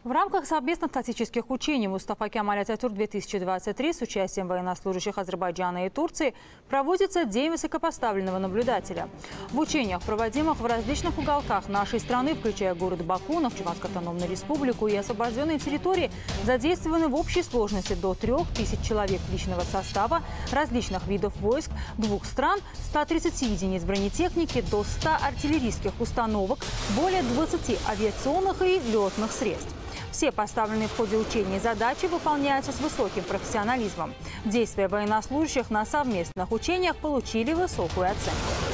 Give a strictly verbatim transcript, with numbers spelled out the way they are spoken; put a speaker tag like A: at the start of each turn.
A: В рамках совместных тактических учений Мустафа Кемаль Ататюрк-две тысячи двадцать три с участием военнослужащих Азербайджана и Турции проводится День высокопоставленного наблюдателя. В учениях, проводимых в различных уголках нашей страны, включая город Баку, Навчеванскую автономную республику и освобожденные территории, задействованы в общей сложности до трёх тысяч человек личного состава различных видов войск двух стран, ста тридцати единиц бронетехники до ста артиллерийских установок, более двадцати авиационных и летных средств. Все поставленные в ходе учений задачи выполняются с высоким профессионализмом. Действия военнослужащих на совместных учениях получили высокую оценку.